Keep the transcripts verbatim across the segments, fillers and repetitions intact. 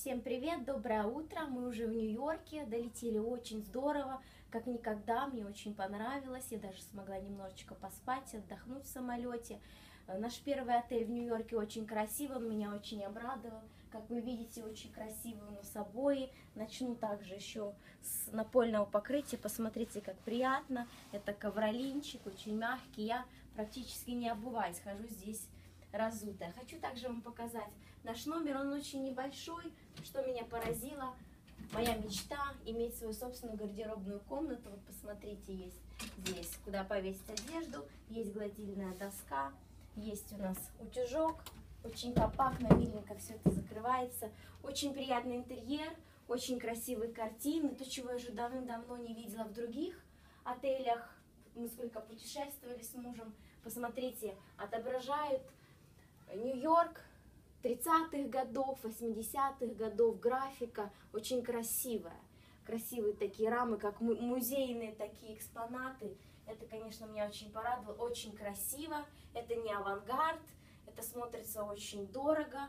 Всем привет, доброе утро, мы уже в Нью-Йорке, долетели очень здорово, как никогда, мне очень понравилось, я даже смогла немножечко поспать, отдохнуть в самолете. Наш первый отель в Нью-Йорке очень красивый, он меня очень обрадовал, как вы видите, очень красивые у нас обои. Начну также еще с напольного покрытия, посмотрите, как приятно, это ковролинчик, очень мягкий, я практически не обуваюсь, хожу здесь разутая. Хочу также вам показать наш номер, он очень небольшой, что меня поразило, моя мечта иметь свою собственную гардеробную комнату. Вот посмотрите, есть здесь куда повесить одежду, есть гладильная доска, есть у нас утюжок, очень компактно, миленько все это закрывается, очень приятный интерьер, очень красивые картины, то, чего я уже давным-давно не видела в других отелях. Мы сколько путешествовали с мужем, посмотрите, отображают Нью-Йорк тридцатых годов, восьмидесятых годов, графика очень красивая. Красивые такие рамы, как музейные такие экспонаты. Это, конечно, меня очень порадовало, очень красиво. Это не авангард, это смотрится очень дорого.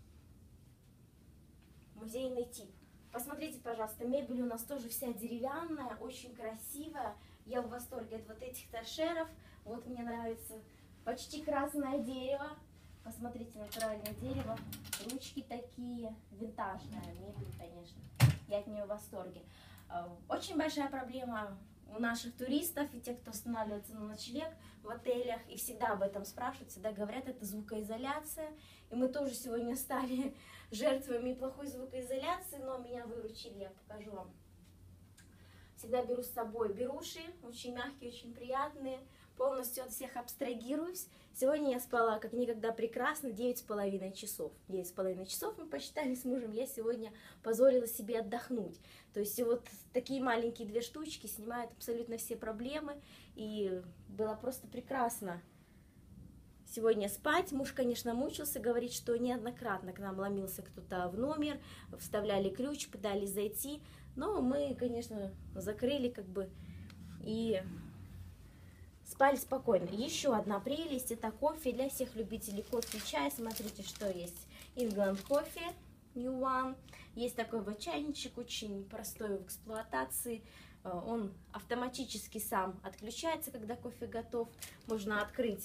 Музейный тип. Посмотрите, пожалуйста, мебель у нас тоже вся деревянная, очень красивая. Я в восторге от вот этих торшеров. Вот мне нравится почти красное дерево. Посмотрите, натуральное дерево, ручки такие, винтажная мебель, конечно, я от нее в восторге. Очень большая проблема у наших туристов и тех, кто останавливается на ночлег в отелях, и всегда об этом спрашивают, всегда говорят, это звукоизоляция. И мы тоже сегодня стали жертвами плохой звукоизоляции, но меня выручили, я покажу вам. Всегда беру с собой беруши, очень мягкие, очень приятные. Полностью от всех абстрагируюсь. Сегодня я спала как никогда прекрасно, девять с половиной часов. девять с половиной часов мы посчитали с мужем, я сегодня позволила себе отдохнуть. То есть вот такие маленькие две штучки снимают абсолютно все проблемы. И было просто прекрасно сегодня спать. Муж, конечно, мучился, говорит, что неоднократно к нам ломился кто-то в номер, вставляли ключ, пытались зайти. Но мы, конечно, закрыли как бы и спали спокойно. Еще одна прелесть, это кофе для всех любителей кофе и чая. Смотрите, что есть. England Coffee New One. Есть такой вот чайничек, очень простой в эксплуатации. Он автоматически сам отключается, когда кофе готов. Можно открыть,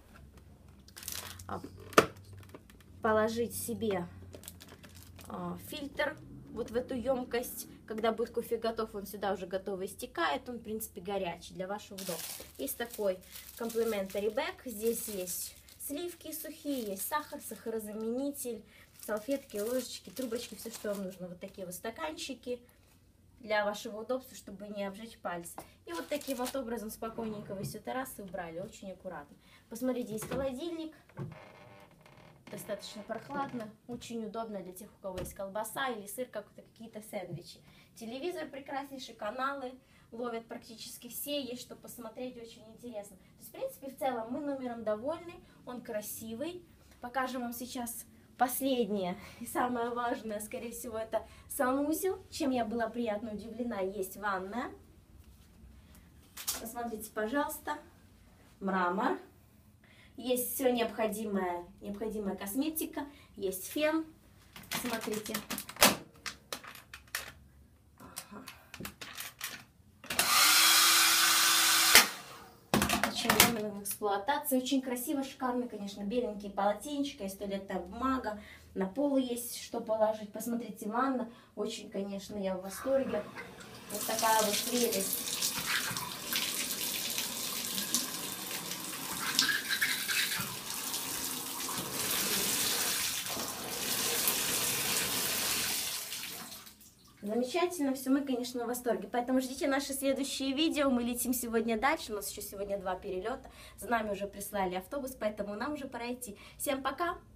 положить себе фильтр вот в эту емкость. Когда будет кофе готов, он сюда уже готово истекает. Он, в принципе, горячий для вашего удобства. Есть такой complimentary bag. Здесь есть сливки сухие, есть сахар, сахарозаменитель, салфетки, ложечки, трубочки, все, что вам нужно. Вот такие вот стаканчики для вашего удобства, чтобы не обжечь пальцы. И вот таким вот образом спокойненько вы все это раз и убрали. Очень аккуратно. Посмотрите, есть холодильник. Достаточно прохладно, очень удобно для тех, у кого есть колбаса или сыр, какие-то сэндвичи. Телевизор прекраснейший, каналы ловят практически все, есть что посмотреть, очень интересно. То есть, в принципе, в целом мы номером довольны, он красивый. Покажем вам сейчас последнее и самое важное, скорее всего, это санузел, чем я была приятно удивлена. Есть ванная. Посмотрите, пожалуйста, мрамор. Есть все необходимое, необходимая косметика, есть фен. Смотрите. Ага. Очень эксплуатация, очень красиво, шикарно, конечно, беленькие полотенчика, есть туалетная бумага, на полу есть что положить. Посмотрите, ванна, очень, конечно, я в восторге. Вот такая вот прелесть. Замечательно, все, мы, конечно, в восторге. Поэтому ждите наши следующие видео. Мы летим сегодня дальше. У нас еще сегодня два перелета. За нами уже прислали автобус, поэтому нам уже пора идти. Всем пока!